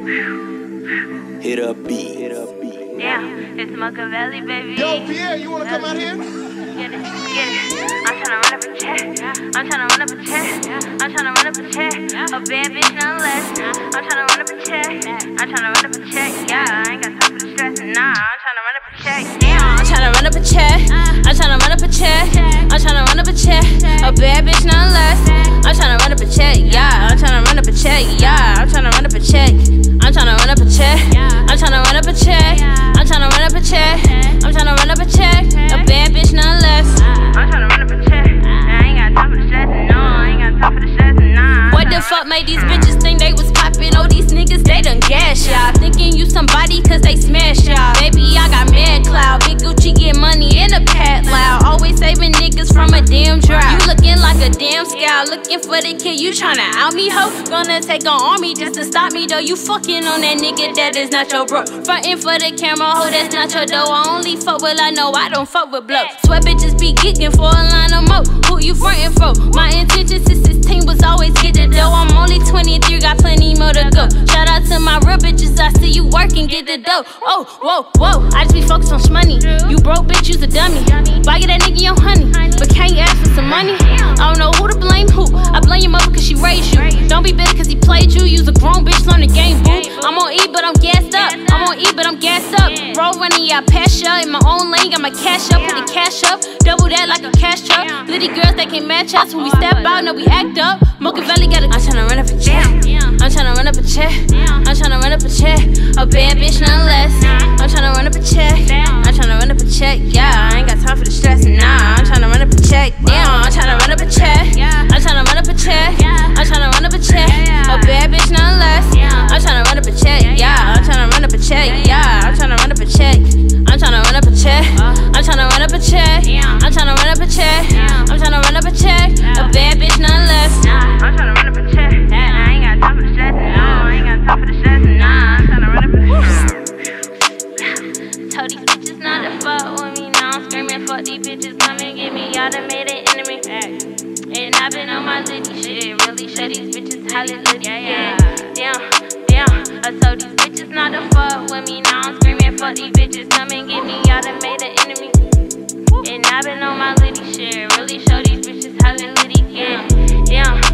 Hit up B. Yeah, it's Machiavelli, baby. Yo, Pierre, you wanna come out here? Get it. I'm tryna run up a check. I'm tryna run up a check. I'm tryna run up a check. A bad bitch, none less. I'm tryna run up a check. I'm tryna run up a check. Yeah, I ain't got time for the stress. Nah, I'm tryna run up a check. Yeah, I'm tryna run up a check. I'm tryna run up a check. I'm tryna run up a check. A bad bitch, none less. I'm tryna run up a check. Yeah, I'm tryna run up a check. Yeah, I'm tryna run up a check. I'm tryna run up a check. I'm tryna run up a check. I'm tryna run up a check. I'm tryna run up a check. A bad bitch, none less. I'm tryna run up a check. I ain't got time for the stress. No, I ain't got time for the stress. Nah. What the fuck made these bitches think they was poppin'? Oh, these niggas, they done gas y'all. Thinking you somebody cause they smash y'all. Baby, I got mad cloud. Big Gucci get money in a pad loud. Always saving niggas from a damn drought. You looking like a damn scout. Looking for the kid, you tryna out me, ho. Gonna take an army just to stop me, though. You fucking on that nigga that is not your bro. Frontin' for the camera, ho, that's not your dough. I only fuck with I know, I don't fuck with blow. Sweat bitches be geeking for a line of mo. Who you frontin' for? My intention since 16 was always get the dough. I'm only 23, got plenty more to go. Shout out to my real bitches, I see you working, get the dough. Oh, whoa, I just be focused on shmoney. You broke bitch, you's a dummy. Buy that nigga your honey, but can't you ask for some money? I don't know who to blame who. I blame your mother cause she raised you. Don't be bitter cause he played you. You's a grown bitch, learn the game, boo. I'm on E, but I'm gassed up. I'm on E, but I'm gassed up. Roll running, yeah, pass ya. In my own lane, got my cash up, put the cash up. Double that like a cash truck. Litty girls that can't match us. When we step out, no, we act up. Machiavelli got a. I'm tryna run up a check. I'm tryna run up a check. I'm tryna run up a check. A bad bitch, none less. I'm tryna run up a check. I'm tryna run up a check. Yeah, I ain't got time for the stress. Nah, I'm tryna run up a check. Damn, I'm tryna run up a check. I'm tryna run up a check. I'm tryna run up a check. A bad bitch, none less. I'm tryna run up a check. Yeah, I'm tryna run up a check. Yeah, I'm tryna run up a check. I'm tryna run up a check. I'm tryna run up a check. I'm tryna run up a check. I'm tryna run up a check. A bad bitch, none less. I'm tryna run up a check. I ain't got time for the stress. No, I ain't got time for the stress. Nah, I'm tryna run up a check. Told these bitches not to fuck with me. Now I'm screaming, fuck these bitches, come and get me. Y'all done made an enemy. And I've been on my litty shit. Really show these bitches how they litty. Yeah. I told these bitches not to fuck with me. Now I'm screaming, fuck these bitches, come and get me. Y'all done made an enemy. And I've been on my litty shit. Really show these bitches how they litty. Yeah.